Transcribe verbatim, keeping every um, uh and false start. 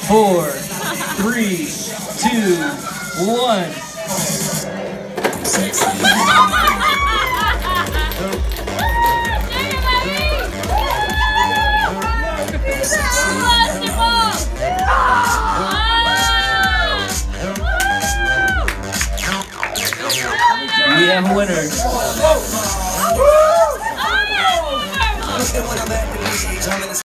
four, three, two, one. We have a winner.